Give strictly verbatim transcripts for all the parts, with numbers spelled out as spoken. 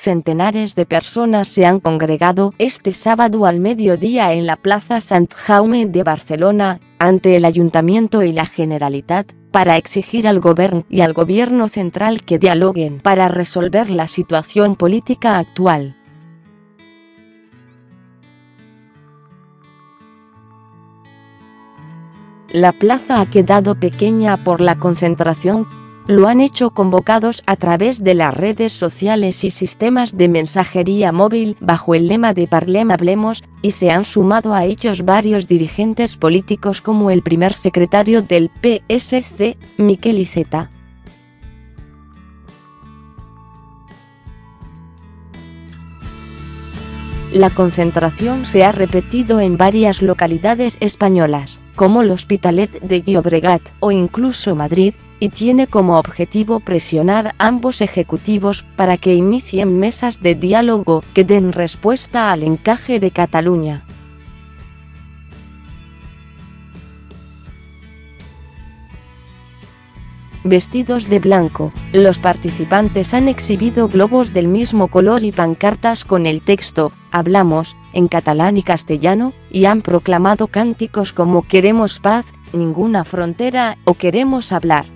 Centenares de personas se han congregado este sábado al mediodía en la Plaza Sant Jaume de Barcelona, ante el Ayuntamiento y la Generalitat, para exigir al Govern y al Gobierno central que dialoguen para resolver la situación política actual. La plaza ha quedado pequeña por la concentración. Lo han hecho convocados a través de las redes sociales y sistemas de mensajería móvil bajo el lema de Parlem Hablemos, y se han sumado a ellos varios dirigentes políticos como el primer secretario del P S C, Miquel Iceta. La concentración se ha repetido en varias localidades españolas, como l'Hospitalet de Llobregat o incluso Madrid, y tiene como objetivo presionar a ambos ejecutivos para que inicien mesas de diálogo que den respuesta al encaje de Cataluña. Vestidos de blanco, los participantes han exhibido globos del mismo color y pancartas con el texto "Hablamos", en catalán y castellano, y han proclamado cánticos como "Queremos paz", "Ninguna frontera" o "Queremos hablar".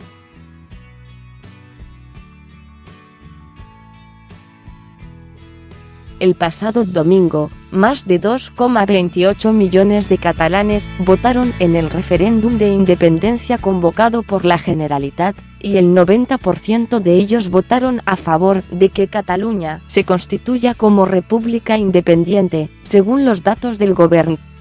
El pasado domingo, más de dos coma veintiocho millones de catalanes votaron en el referéndum de independencia convocado por la Generalitat, y el noventa por ciento de ellos votaron a favor de que Cataluña se constituya como república independiente, según los datos del Govern.